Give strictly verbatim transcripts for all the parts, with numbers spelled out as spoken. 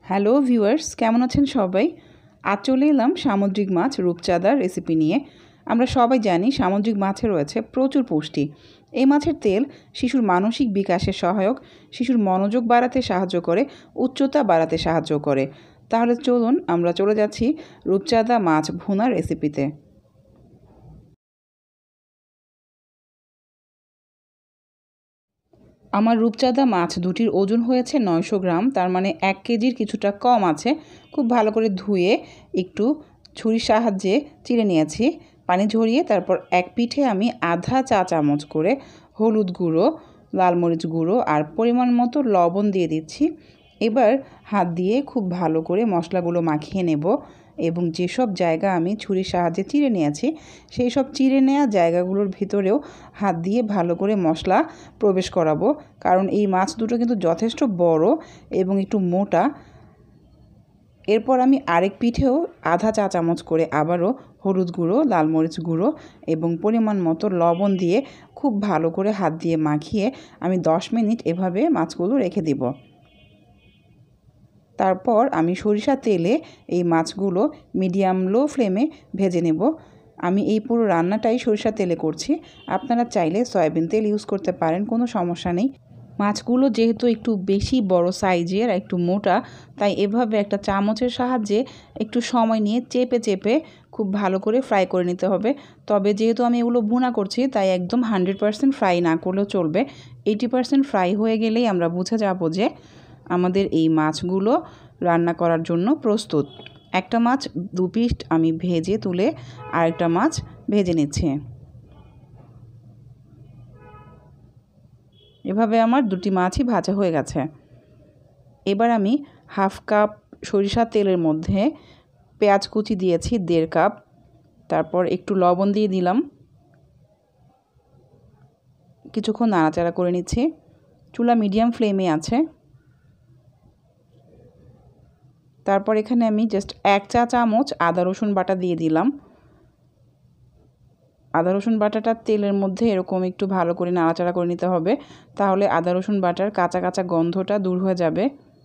Hello viewers, কেমন আছেন সবাই? আজ চলে এলাম সামুদ্রিক মাছ রূপচাঁদার রেসিপি নিয়ে। আমরা সবাই জানি সামুদ্রিক মাছে রয়েছে প্রচুর পুষ্টি। এই মাছের তেল শিশুর মানসিক বিকাশে সহায়ক, শিশুর মনোযোগ বাড়াতে সাহায্য করে, উচ্চতা বাড়াতে সাহায্য করে। তাহলে চলুন আমরা চলে যাচ্ছি রূপচাঁদা মাছ ভুনার রেসিপিতে। আমার রূপচাঁদা মাছ দুটির ওজন হয়েছে নয়শো গ্রাম, তার মানে এক কেজির কিছুটা কম আছে। খুব ভালো করে ধুয়ে একটু ছুরির সাহায্যে চিড়ে নিয়েছি, পানি ঝরিয়ে। তারপর এক পিঠে আমি আধা চা চামচ করে হলুদ গুঁড়ো, লাল মরিচ গুঁড়ো আর পরিমাণ মতো লবণ দিয়ে দিচ্ছি। এবার হাত দিয়ে খুব ভালো করে মশলাগুলো মাখিয়ে নেব এবং যেসব জায়গা আমি ছুরির সাহায্যে চিড়ে নিয়েছি সেই সব চিড়ে নেওয়া জায়গাগুলোর ভিতরেও হাত দিয়ে ভালো করে মশলা প্রবেশ করাবো, কারণ এই মাছ দুটো কিন্তু যথেষ্ট বড় এবং একটু মোটা। এরপর আমি আরেক পিঠেও আধা চা চামচ করে আবারও হলুদ গুঁড়ো, লাল মরিচ গুঁড়ো এবং পরিমাণ মতো লবণ দিয়ে খুব ভালো করে হাত দিয়ে মাখিয়ে আমি দশ মিনিট এভাবে মাছগুলো রেখে দিব। তারপর আমি সরিষার তেলে এই মাছগুলো মিডিয়াম লো ফ্লেমে ভেজে নেব। আমি এই পুরো রান্নাটাই সরিষার তেলে করছি, আপনারা চাইলে সয়াবিন তেল ইউজ করতে পারেন, কোনো সমস্যা নেই। মাছগুলো যেহেতু একটু বেশি বড় সাইজের, একটু মোটা, তাই এভাবে একটা চামচের সাহায্যে একটু সময় নিয়ে চেপে চেপে খুব ভালো করে ফ্রাই করে নিতে হবে। তবে যেহেতু আমি এগুলো ভুনা করছি তাই একদম হান্ড্রেড পারসেন্ট ফ্রাই না করলেও চলবে। এইটি পারসেন্ট ফ্রাই হয়ে গেলেই আমরা বুঝে যাব যে আমাদের এই মাছগুলো রান্না করার জন্য প্রস্তুত। একটা মাছ দু পিস আমি ভেজে তুলে আরেকটা মাছ ভেজে নিচ্ছি। এভাবে আমার দুটি মাছই ভাজা হয়ে গেছে। এবার আমি হাফ কাপ সরিষার তেলের মধ্যে পেঁয়াজ কুচি দিয়েছি দেড় কাপ, তারপর একটু লবণ দিয়ে দিলাম, কিছুক্ষণ নাড়াচাড়া করে নিচ্ছি। চুলা মিডিয়াম ফ্লেমে আছে। তারপর এখানে আমি জাস্ট এক চা চামচ আদা রসুন বাটা দিয়ে দিলাম। আদা রসুন বাটাটা তেলের মধ্যে এরকম একটু ভালো করে নাড়াচাড়া করে নিতে হবে, তাহলে আদা রসুন বাটার কাঁচা কাঁচা গন্ধটা দূর হয়ে যাবে।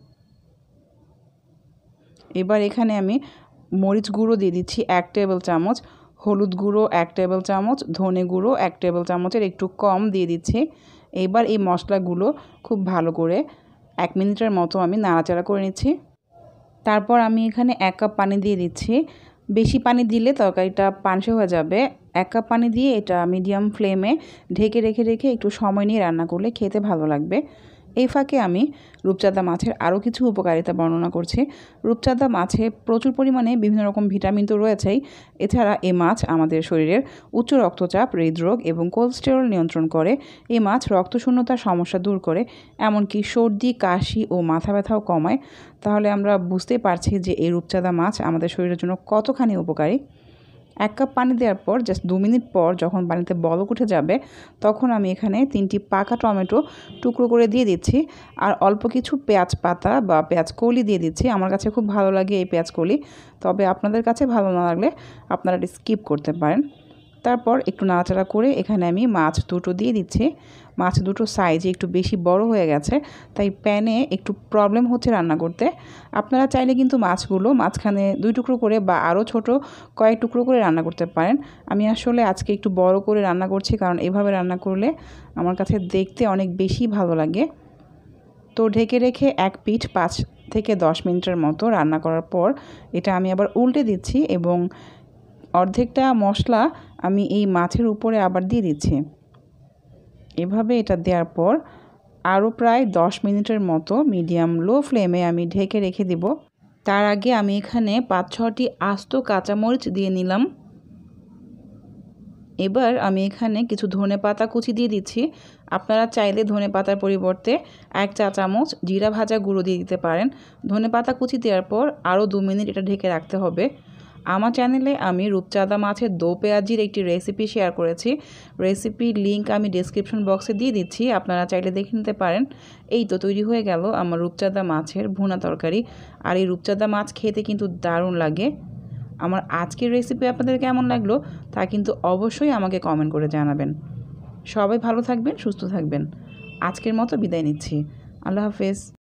এবার এখানে আমি মরিচ গুঁড়ো দিয়ে দিচ্ছি এক টেবিল চামচ, হলুদ গুঁড়ো এক টেবিল চামচ, ধনে গুঁড়ো এক টেবিল চামচের একটু কম দিয়ে দিচ্ছি। এবার এই মশলাগুলো খুব ভালো করে এক মিনিটের মতো আমি নাড়াচাড়া করে নিচ্ছি। তারপর আমি এখানে এক কাপ পানি দিয়ে দিচ্ছি। বেশি পানি দিলে তরকারিটা পানসে হয়ে যাবে। এক কাপ পানি দিয়ে এটা মিডিয়াম ফ্লেমে ঢেকে রেখে রেখে একটু সময় নিয়ে রান্না করলে খেতে ভালো লাগবে। এই ফাঁকে আমি রূপচাঁদা মাছের আরও কিছু উপকারিতা বর্ণনা করছি। রূপচাঁদা মাছে প্রচুর পরিমাণে বিভিন্ন রকম ভিটামিন তো রয়েছেই। এছাড়া এই মাছ আমাদের শরীরের উচ্চ রক্তচাপ, হৃদরোগ এবং কোলেস্টেরল নিয়ন্ত্রণ করে। এই মাছ রক্তশূন্যতার সমস্যা দূর করে, এমনকি সর্দি, কাশি ও মাথা ব্যথাও কমায়। তাহলে আমরা বুঝতেই পারছি যে এই রূপচাঁদা মাছ আমাদের শরীরের জন্য কতখানি উপকারী। এক কাপ পানি দেওয়ার পর জাস্ট দু মিনিট পর যখন পানিতে বলক উঠে যাবে তখন আমি এখানে তিনটি পাকা টমেটো টুকরো করে দিয়ে দিচ্ছি আর অল্প কিছু পেঁয়াজ পাতা বা পেঁয়াজ কলি দিয়ে দিচ্ছি। আমার কাছে খুব ভালো লাগে এই পেঁয়াজ কলি, তবে আপনাদের কাছে ভালো না লাগলে আপনারা স্কিপ করতে পারেন। তারপর একটু নাড়াচাড়া করে এখানে আমি মাছ দুটো দিয়ে দিচ্ছি। মাছ দুটো সাইজে একটু বেশি বড় হয়ে গেছে, তাই প্যানে একটু প্রবলেম হচ্ছে রান্না করতে। আপনারা চাইলে কিন্তু মাছগুলো মাঝখানে দুই টুকরো করে বা আরও ছোট কয়েক টুকরো করে রান্না করতে পারেন। আমি আসলে আজকে একটু বড় করে রান্না করছি, কারণ এভাবে রান্না করলে আমার কাছে দেখতে অনেক বেশি ভালো লাগে। তো ঢেকে রেখে এক পিঠ পাঁচ থেকে দশ মিনিটের মতো রান্না করার পর এটা আমি আবার উল্টে দিচ্ছি এবং অর্ধেকটা মশলা আমি এই মাছের উপরে আবার দিয়ে দিচ্ছি। এভাবে এটা দেওয়ার পর আরও প্রায় দশ মিনিটের মতো মিডিয়াম লো ফ্লেমে আমি ঢেকে রেখে দেব। তার আগে আমি এখানে পাঁচ ছটি আস্ত কাঁচামরিচ দিয়ে নিলাম। এবার আমি এখানে কিছু ধনে পাতা কুচি দিয়ে দিচ্ছি। আপনারা চাইলে ধনে পাতার পরিবর্তে এক চা চামচ জিরা ভাজা গুঁড়ো দিয়ে দিতে পারেন। ধনে পাতা কুচি দেওয়ার পর আরও দু মিনিট এটা ঢেকে রাখতে হবে। আমার চ্যানেলে আমি রূপচাঁদা মাছের দো পেঁয়াজির একটি রেসিপি শেয়ার করেছি। রেসিপির লিঙ্ক আমি ডেসক্রিপশন বক্সে দিয়ে দিচ্ছি, আপনারা চাইলে দেখে নিতে পারেন। এই তো তৈরি হয়ে গেল আমার রূপচাঁদা মাছের ভুনা তরকারি। আর এই রূপচাঁদা মাছ খেতে কিন্তু দারুণ লাগে। আমার আজকের রেসিপি আপনাদের কেমন লাগলো তা কিন্তু অবশ্যই আমাকে কমেন্ট করে জানাবেন। সবাই ভালো থাকবেন, সুস্থ থাকবেন। আজকের মতো বিদায় নিচ্ছি। আল্লাহ হাফেজ।